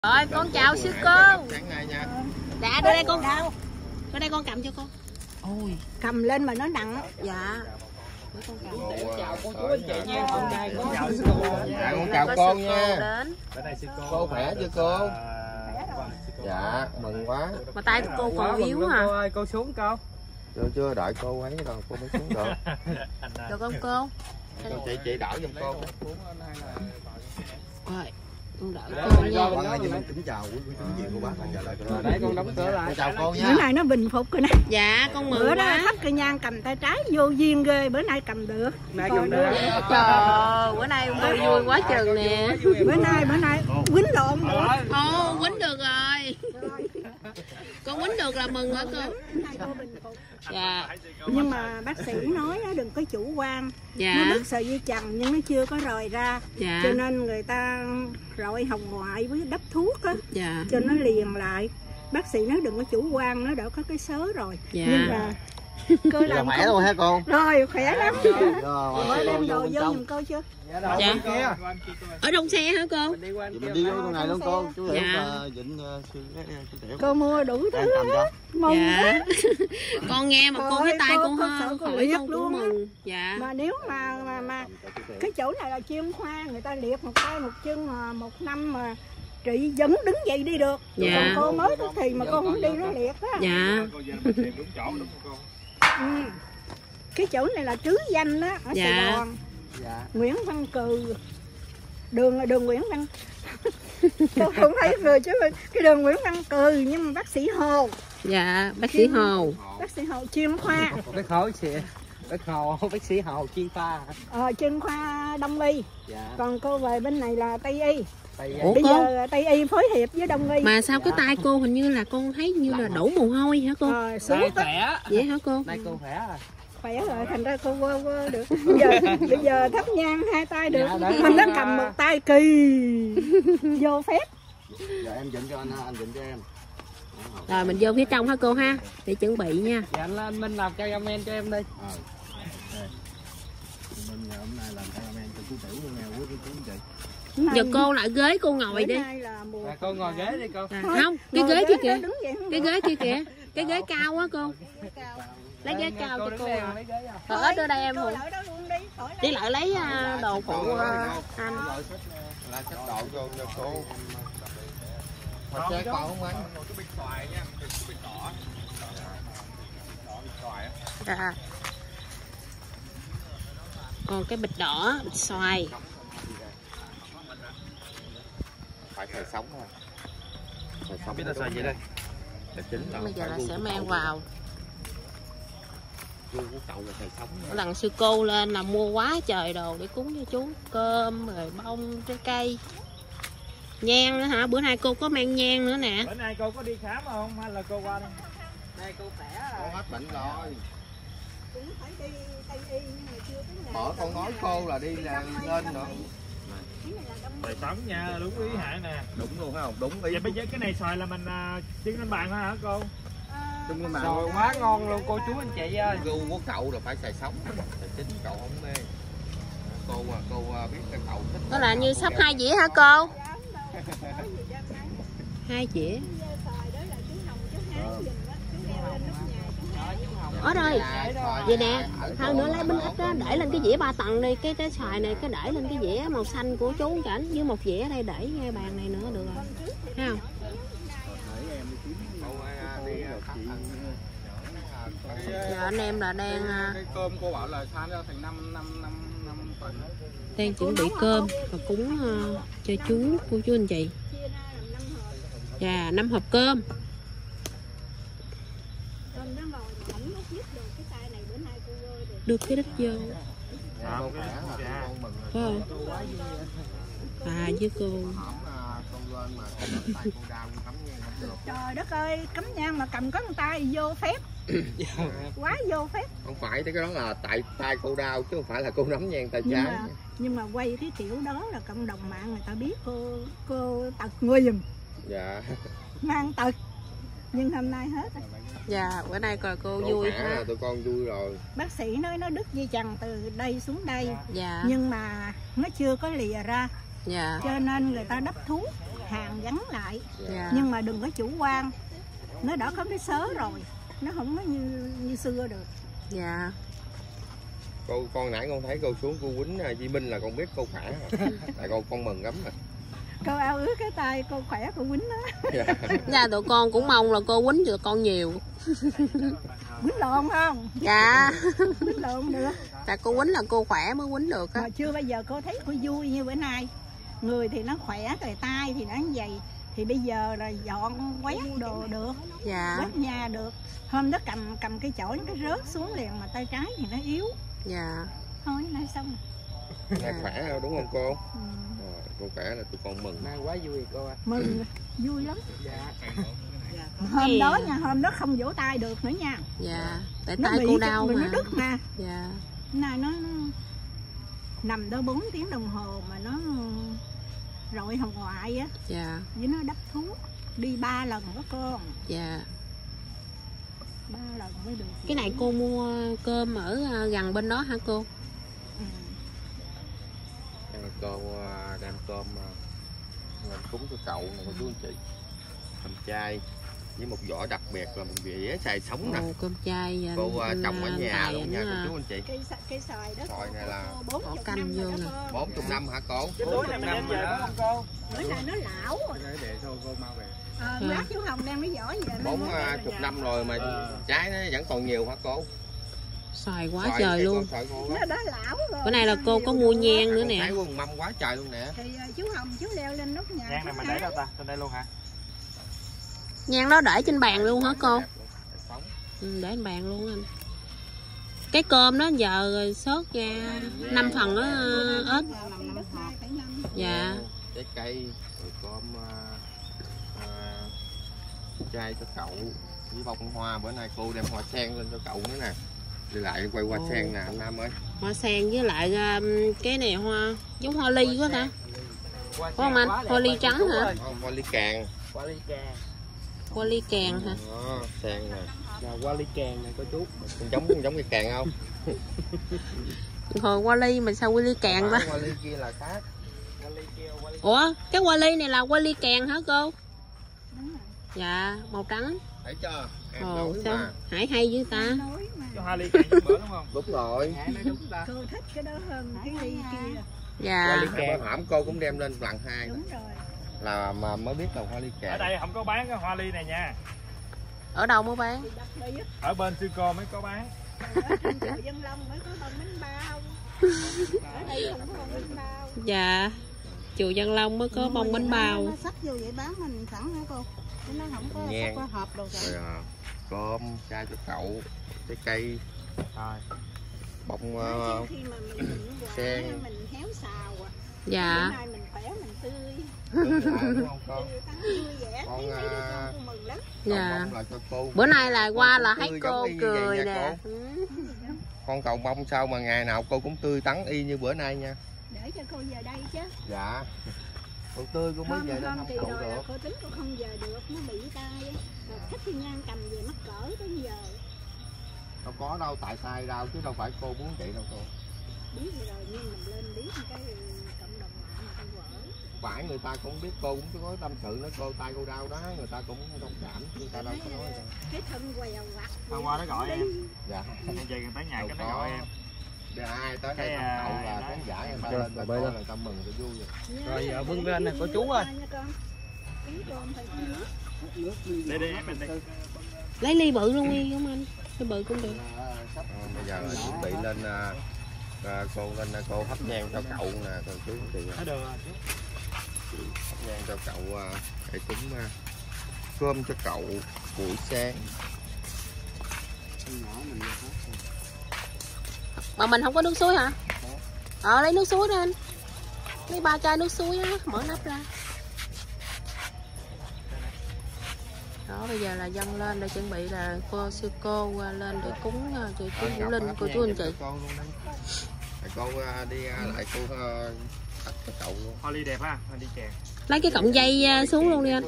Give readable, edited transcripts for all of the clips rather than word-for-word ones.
Rồi con chào sư cô. Dạ đưa đây con. Đưa đây con cầm cho con. Ôi cầm lên mà nó nặng. dạ. Chào cô chú anh chị nha. Con trai con chào sư cô. Dạ con chào cô nha. Đến. Cô khỏe chưa cô? Dạ mừng quá. Mà tay cô còn yếu hả? Cô ơi, cô xuống cô. Chưa đợi cô ấy rồi cô mới xuống được. Được không cô? Chị đỡ giùm cô. Rồi. Con đỡ Dạ, cô nha. Kính chào quý vị cô bác. Để con đóng cửa lại. Chào cô nha. Bữa nay nó bình phục rồi nè. Dạ con mừng Bữa đó quá. thắp cây nhang cầm tay trái vô duyên ghê, bữa nay cầm được. Nay cầm được. Trời ơi, bữa nay vui quá chừng nè. Bữa nay quýnh lộn nữa. Ồ, quýnh được rồi. Con quýnh được là mừng hả cô? Dạ. Nhưng mà bác sĩ nói đừng có chủ quan. Dạ. Nó đứt sợi dây chằng nhưng nó chưa có rời ra. Dạ. Cho nên người ta rọi hồng ngoại với đắp thuốc á, Dạ. cho nó liền lại. Bác sĩ nói đừng có chủ quan, nó đã có cái sớ rồi. Dạ. Nhưng mà cô làm Khỏe luôn hả cô? rồi khỏe lắm. Rồi Đem đồ vô giùm cô chưa? Dạ. Ở trong xe hả cô? Mình đi vô trong này luôn cô. Chú Tiểu Dạ. Vịnh Cô mua đủ thứ mong Dạ. Con nghe mà Trời cô ơi, cái tay cô con có sợ cô khỏi liệt con luôn cũng á. mừng. Dạ. mà nếu mà cái chỗ này là chuyên khoa, người ta liệt một tay một chân mà 1 năm mà chị vẫn đứng dậy đi được. Dạ. Còn cô mới tức thì mà cô không đi nó liệt á. Dạ. Ừ. Cái chỗ này là trứ danh đó ở Dạ. Sài Gòn. Nguyễn Văn Cừ, đường Nguyễn Văn tôi không thấy người chứ cái đường Nguyễn Văn Cừ, nhưng mà bác sĩ Hồ. Dạ, bác sĩ Hồ. Bác sĩ Hồ chuyên khoa. Bác Hồ chị. Bác sĩ Hồ chuyên khoa. Chuyên khoa Đông y. Dạ. Còn cô về bên này là Tây y. Ủa Bây cô? giờ Tây y phối hợp với Đông y. Mà sao cái tay cô hình như là con thấy như là đổ mồ hôi hả cô? Sướng Nay tất khỏe. Vậy hả cô? Nay cô khỏe rồi. khỏe rồi, thành ra cô quơ được. Bây giờ thắp nhang 2 tay được. Dạ, đấy. Mình nó cầm 1 tay kỳ vô phép. Dạ em dịnh cho anh dịnh cho em. Rồi mình vô phía trong hả cô ha? Để chuẩn bị nha. Dạ anh Minh làm cameraman cho em đi. Mình hôm nay làm cameraman cho chú Tiểu luôn nè, quý chú chị. Giờ cô lại ghế cô ngồi đi. Dạ, cô ngồi ghế đi cô. À, không, cái ghế kia kìa. Cái ghế kia kìa. Cái ghế cao á cô. Lấy ghế cao cho cô à. Rồi ớt đưa đây em Hùng. Đi lại lấy đồ phụ anh. Là sách đồ cho cô. Mà xe còn không anh? Dạ. Còn cái bịch đỏ, bịch xoài. Phải xài sống thôi. Xài sống Biết ta xài gì đây? Bây giờ là sẽ mang vào. Cậu là xài sống. Lần sư cô lên là mua quá trời đồ để cúng cho chú. Cơm, rồi bông, trái cây. Nhang nữa hả? Bữa nay cô có mang nhang nữa nè. Bữa nay cô có đi khám không hay là cô qua đây? Đây cô khỏe rồi. Con hết bệnh rồi. Cũng phải đi Tây y nhưng mà chưa tới ngày. Mở con nói cô là đi là lên nữa. Bài sống nha, đúng ý Hạ nè. Đúng luôn phải không? Đúng ý. Vậy bây giờ cái này xoài là mình trưng lên bàn thôi hả cô? Trong cái mạng Xoài quá ngon luôn cô chú anh chị ơi. gu của cậu là phải xài sống. Xài chín cậu không mê. Cô biết cái cậu thích. Đó là như sắp 2 dĩa hả cô? 2 dĩa. Ở đây. Vậy nè, hơn nữa lấy bánh ít đó, để lên cái dĩa 3 tầng đi, cái xoài này cái để lên cái dĩa màu xanh của chú Cảnh với một dĩa ở đây để ngay bàn này nữa được rồi. Thấy không? Giờ anh em là đang Cơm cô bảo là san ra thành 5 phần. đang chuẩn bị cơm và cúng cho chú cô chú anh chị. Và 5 hộp cơm. Đưa cái đít vô. Phải không? À với cô. Trời đất ơi, cắm nhang mà cầm có một tay vô phép. Quá vô phép. Không phải cái đó là tại tay cô đau chứ không phải là cô nắm nhang tay trái. Nhưng mà quay cái kiểu đó là cộng đồng mạng người ta biết cô tật nguyền. Dạ. Mang tật. Nhưng hôm nay hết rồi. Dạ, bữa nay coi cô Cô vui khỏe rồi, tụi con vui rồi. Bác sĩ nói nó đứt dây chằng từ đây xuống đây. Dạ. Nhưng mà nó chưa có lìa ra. Dạ. Cho nên người ta đắp thuốc hàng gắn lại. Dạ. Nhưng mà đừng có chủ quan, nó đã có cái sớ rồi, nó không có như xưa được. Dạ. Cô con nãy con thấy cô xuống cô quýnh Di Minh là con biết cô khỏe rồi. Tại con mừng lắm rồi. Cô ao ước cái tay cô khỏe cô quýnh đó. Dạ tụi con cũng mong là cô quýnh được con nhiều. Quýnh lộn không? Dạ. Quýnh lộn được. Tại cô quýnh là cô khỏe mới quýnh được á. Mà chưa bao giờ cô thấy cô vui như bữa nay. Người thì nó khỏe, rồi tay thì nó như vậy. Thì bây giờ là dọn quét đồ được. Dạ. Quét nhà được. Hôm đó cầm cái chổi nó rớt xuống liền, mà tay trái thì nó yếu. Dạ. Thôi nay xong rồi. Nay khỏe đâu đúng không cô? Ừ. Cô khỏe là tụi con mừng. Nay quá vui cô ạ. Mừng, vui lắm. Dạ. Hôm đó nha, hôm đó không vỗ tay được nữa nha. Dạ. Tại Nó tay bị cô đau nó mà. đứt mà. Dạ. Này nó nằm đó 4 tiếng đồng hồ mà nó rọi hồng ngoại á. Dạ. Với nó đắp thuốc. Đi 3 lần đó con. Dạ. 3 lần mới được. Cái này cô mua cơm ở gần bên đó hả cô? Ừ. Cô đem cơm lên cúng cho cậu nè cô chú anh chị. Cơm chay với một vỏ đặc biệt là một dĩa xài sống nè. Cơm chay Cô trồng ở nhà luôn nha cô chú anh chị. Cây xoài đó. Xoài này là 40 canh năm vô rồi nè. đó con. 40 năm hả cô? 40 năm rồi đó cô. Bữa nay nó lão rồi. Để thôi cô mau về. Lát chú Hồng đem cái vỏ về. 40 năm rồi mà trái nó vẫn còn nhiều hả cô? Xoài quá trời luôn. Nó đã lão rồi. Bữa nay là cô có mua nhang nữa nè. Thấy quân mâm quá trời luôn nè. Thì chú Hồng chú leo lên nóc nhà. Nhang này mình để đâu ta? Trên đây luôn hả? Nhang đó để trên bàn luôn hả cô? Ừ, để trên bàn luôn anh. Cái cơm đó giờ sớt ra 5 phần đó ếch. Dạ. Trái cây, rồi cơm chai cho cậu với bông hoa. Bữa nay cô đem hoa sen lên cho cậu nữa nè. Đi lại quay hoa sen nè anh Nam ơi. Hoa sen với lại cái này hoa giống hoa ly quá ta. Có không anh? Hoa ly trắng hả? Hoa ly càng. Hoa ly càng. Hoa ly càng hả? Đó, sen nè. Là hoa ly càng này cô chú. Giống cái càng không? Hồi hoa ly mà sao hoa ly càng ta? Hoa ly kia là khác. Ủa, cái hoa ly này là hoa ly càng hả cô? Dạ, màu trắng. Thấy chưa? Em Ồ, nói sao? mà. Hải hay dữ ta. Cho hoa ly càng như bữa đúng không? Đúng rồi. Cô thích cái đó hơn cái ly kia. Dạ. Hoa ly càng hổm cô cũng đem lên lần 2. Đúng rồi. Là mà mới biết là hoa ly càng. Ở đây không có bán cái hoa ly này nha. Ở đâu mới bán? Ở bên Sico mới có bán. Ở trên chợ Dân Long mới có bông bánh bao. Ở đây không có bông bánh bao. Dạ. Chùa Dân Long mới có bông bánh bao. Nó xách vô vậy bán mình sẵn hả cô? Nó không có Nhang. có hộp đâu cả. Rồi cơm chai cho cậu, trái cây, Rồi. bông Khi mà mình sen. mình héo xào à. Dạ. Bữa nay mình khỏe mình tươi. Đúng không con? Vui vẻ, Con, thấy mấy đứa con cô mừng lắm. Dạ. mong là cho cô. Bữa nay là qua là thấy Tươi cô giống y như cười vậy nha nè. cô. Con cầu mong sao mà ngày nào cô cũng tươi tắn y như bữa nay nha. Để cho cô về đây chứ. Dạ. Cô tươi cô mới về đây Hôm thăm kỳ cậu rồi là được. cô tính cô không về được, nó bị tay á. Thích thì nhan cầm về mắc cỡ tới giờ. Đâu có đâu, tại tay đau chứ đâu phải cô muốn vậy đâu cô. Biết vậy rồi nhưng mình lên biết cái cộng đồng mạng mà con vợ. Phải người ta cũng biết cô cũng có tâm sự nói cô tay cô đau đó, người ta cũng thông cảm, người ta đâu có nói đâu. Cái thân quèo quặt. Hôm qua nó gọi em. Dạ. Em về gần tới nhà Đâu cái nó có. gọi em. Để ai tới đây Cái, thăm cậu là khán giả người ta lên là cô người ta mừng cho vui rồi. Rồi giờ vươn lên nè cô chú ơi. Để em mình đi. Lấy ly bự luôn đi không anh? Ly bự cũng được. Bây giờ là chuẩn bị lên cô hấp nhang cho cậu nè cô chú thì Ở đường rồi. hấp nhang cho cậu để cúng cơm cho cậu buổi sáng. Mà mình không có nước suối hả? Lấy nước suối đó anh. Lấy 3 chai nước suối á, mở nắp ra. Đó bây giờ là dâng lên để chuẩn bị là sư cô lên để cúng cho chú Vũ Linh, cô chú anh chị. Cô đi lại cô tắt cho cậu luôn. Hoa ly đẹp ha, hoa ly chè. Lấy cái cọng dây xuống luôn đi anh.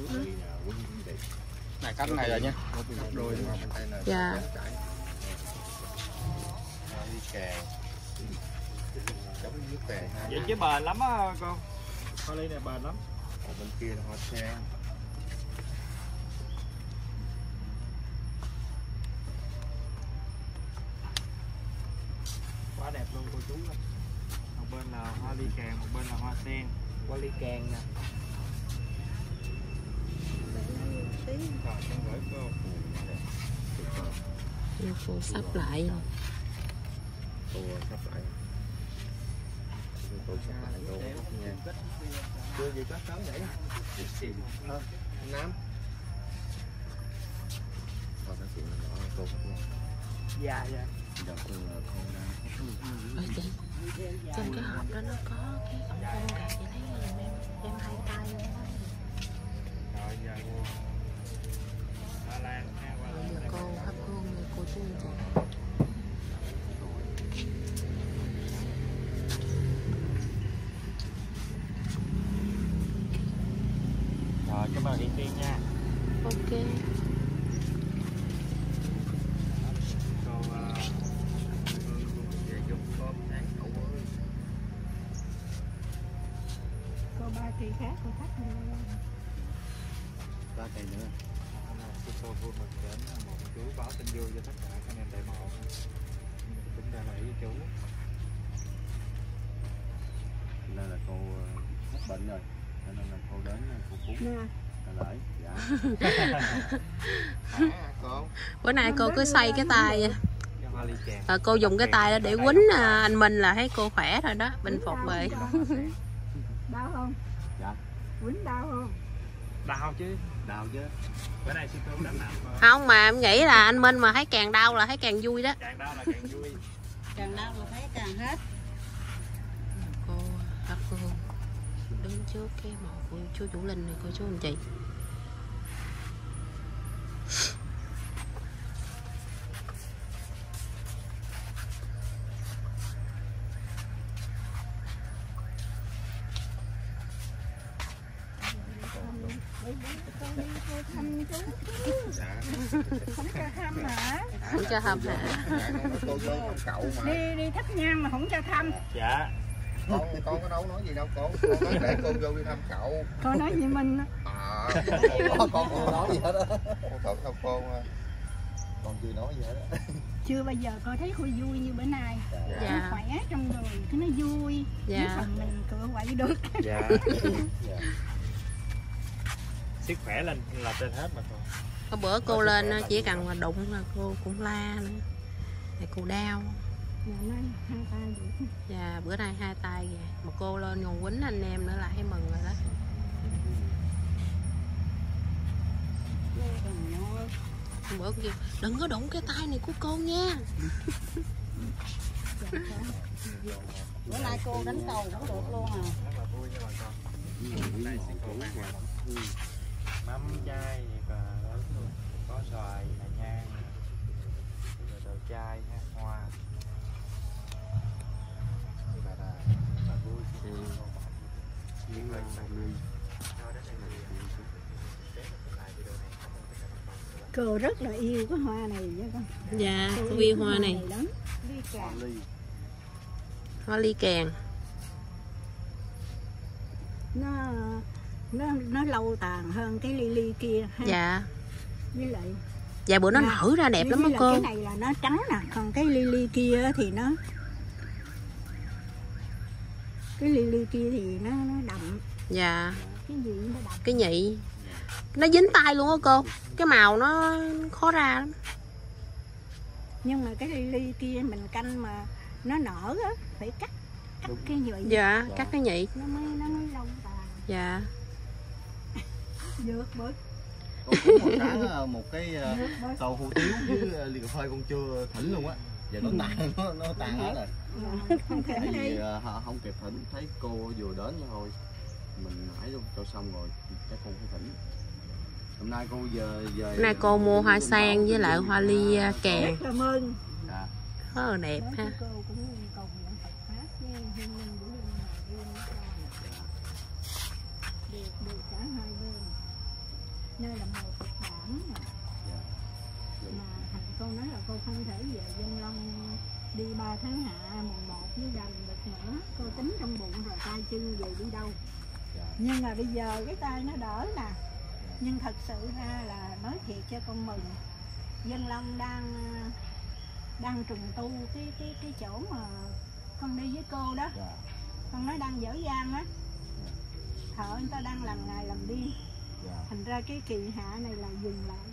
Này cắt này rồi nha. Dạ. Đi kè. Giống như kè ha. Vậy chứ bền lắm á cô. Hoa ly này bền lắm. Còn bên kia là hoa sen. Quá đẹp luôn cô chú ơi. Một bên là hoa ly càng, một bên là hoa sen. Hoa ly càng nè. Rồi, con gửi cô. Cô sắp lại rồi. Cô sắp lại. Cô sắp lại cô nha. Chưa gì có sớm vậy. Nam. Thôi nói chuyện nhỏ cô sắp lại. Dạ dạ. Giờ cô là con đang. Ở trên cái hộp đó nó có cái ống con gà, chị thấy là em hai tay luôn. Rồi giờ cô Hoa Lan ha, Hoa Lan. Cô hấp hương người cô chú anh chị. Rồi cảm ơn Điện Tiên nha. Ok. Cô Về giúp con sáng cậu ơi. Cô ba kỳ khác cô thắt nữa. Ba cây nữa. cô vui mừng đến một chú báo tin vui cho tất cả anh em đại mộ. Chúng ta là ý chú. Nên là cô hết bệnh rồi. Cho nên là cô đến cô cúng. Nè. Là lễ. Dạ. Con. Bữa nay cô cứ xoay cái tay Cái hoa ly chàng. cô dùng cái tay đó để quýnh anh Minh là thấy cô khỏe rồi đó, bình phục rồi. Đau không? Dạ. Quýnh đau không? Đau chứ. Đau chứ. Bữa nay sư cô đã làm Không, mà em nghĩ là anh Minh mà thấy càng đau là thấy càng vui đó. càng đau là càng vui. Càng đau là thấy càng hết. Cô hấp hương đứng trước cái mộ của chú Vũ Linh này cô chú anh chị. Thăm chú. Dạ. Không cho thăm hả? Không cho hâm hả? Dạ, cô vô thăm cậu mà. Đi thắp nhang mà không cho thăm. Dạ. Con có đâu nói gì đâu con nói để cô vô đi thăm cậu. Con nói gì mình Con không nói gì hết á. Con không con chưa nói gì hết á. chưa bao giờ con thấy cô vui như bữa nay. Dạ. Nó khỏe trong người, cái nó vui. Dạ. Cái phần mình cựa quậy được. Dạ. Dạ. Sức khỏe lên là trên hết mà cô. Có bữa cô lên chỉ cần mà đụng là cô cũng la nữa. Thì cô đau. Dạ, nói hai tay vậy. Dạ, bữa nay hai tay kìa. Mà cô lên còn quýnh anh em nữa là thấy mừng rồi đó. Bữa kêu đừng có đụng cái tay này của cô nha. Bữa nay cô đánh cầu cũng được luôn à. Rất là vui nha bà con. Hôm nay sư cô mang lại mắm chai và lớn luôn. Có xoài, nhang, rồi đồ chai, hoa. Như vậy là rất là vui. Những lời Cô rất là yêu cái hoa này nha con. Dạ, cô yêu hoa này. Lắm. Ly càng. Hoa ly càng. Nó lâu tàn hơn cái ly kia ha. Dạ. Với lại Dạ bữa nó nở ra đẹp lắm đó cô. cái này là nó trắng nè, còn cái ly kia thì nó đậm. Dạ. Cái gì nó đậm. Cái nhị nó dính tay luôn á cô. Cái màu nó khó ra lắm. Nhưng mà cái ly kia mình canh mà nó nở á, phải cắt cái nhị. Dạ, cắt cái nhị. Nó mới lâu tàn. Dạ. Được bớt. Con cũng một sáng một cái tô hủ tiếu với ly cà phê con chưa thỉnh luôn á. Giờ nó tan hết rồi. Không thể Tại vì đi. không kịp thỉnh, thấy cô vừa đến thôi. Mình nãy cho xong rồi chắc con phải thỉnh. Hôm nay cô về Hôm nay cô mua hoa sen với lại hoa ly kèn. Cảm ơn. Dạ. Rất là đẹp ha. Cô cũng cầu nguyện Phật pháp với hôn nhân của được cả hai bên. Nơi là một Phật bản nè. Mà thằng cô nói là cô không thể về Dân Long đi 3 tháng hạ mùng 1 với dành được nữa. Cô tính trong bụng rồi tay chân về đi đâu. Dạ. Nhưng mà bây giờ cái tay nó đỡ nè. Nhưng thật sự ra là nói thiệt cho con mừng, Dân Long đang trùng tu cái chỗ mà con đi với cô đó. Con nói đang dở dang á, thợ người ta đang làm ngày làm đêm, thành ra cái kỳ hạ này là dừng lại.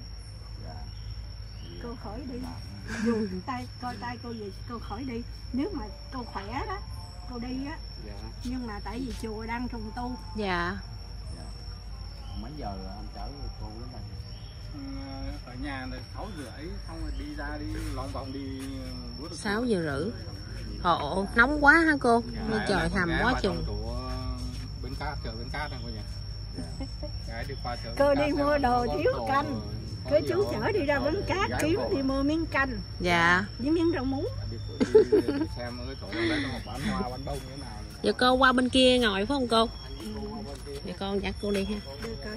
Cô khỏi đi, dù tay coi tay cô gì cô khỏi đi. Nếu mà cô khỏe đó cô đi á. Nhưng mà tại vì chùa đang trùng tu. Dạ. Mấy giờ anh chở cô đến đây? Ở nhà là 6 rưỡi, xong rồi đi ra đi lòng vòng đi 6 giờ rưỡi. Ồ, nóng quá hả cô? Nơi trời hầm quá chừng. Bến Cát, chợ Bến Cát này cô nhỉ? Cái đi qua chợ Cô đi mua đồ thiếu canh, cứ chú chở đi ra Bến Cát kiếm đi mua miếng canh. Dạ. Với miếng rau muống. Xem cái chỗ đấy nó bán hoa bán bông như thế nào. Giờ cô qua bên kia ngồi phải không cô? Dạ con dắt cô đi ha. Được coi.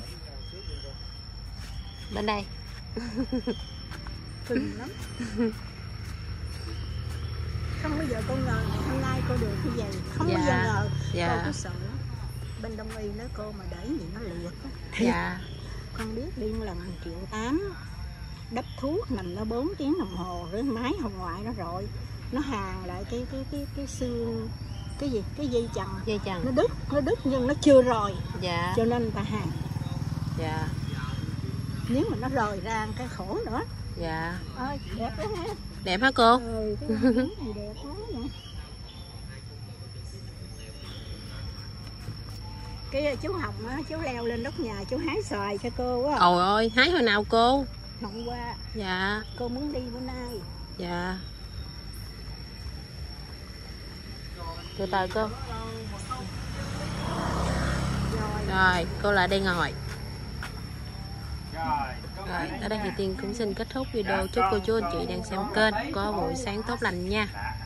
Bên đây. Kinh lắm. Không bao giờ con ngờ hôm nay cô được như vậy. Không bao giờ ngờ. Cô cứ sợ lắm. Bên Đông y nói cô mà đẩy gì nó liệt á. Dạ. Con biết điên là 1,8 triệu, đắp thuốc nằm nó 4 tiếng đồng hồ, rồi máy hồng ngoại nó rồi nó hàn lại cái xương cái gì cái dây chằng nó đứt nhưng nó chưa rồi. Dạ. Cho nên người ta hàn. Dạ. Nếu mà nó rời ra cái khổ nữa. Dạ. Ôi đẹp quá ha. Đẹp hả cô? Ừ, cái này đẹp quá nè. Cái chú Hồng á, chú leo lên nóc nhà chú hái xoài cho cô á. Ôi ơi, hái hồi nào cô? Hôm qua. Dạ. Cô muốn đi bữa nay. Dạ. Từ từ cô. Rồi, cô lại đây ngồi. Rồi, ở đây thì Tiên cũng xin kết thúc video. Chúc cô chú anh chị đang xem kênh có buổi sáng tốt lành nha.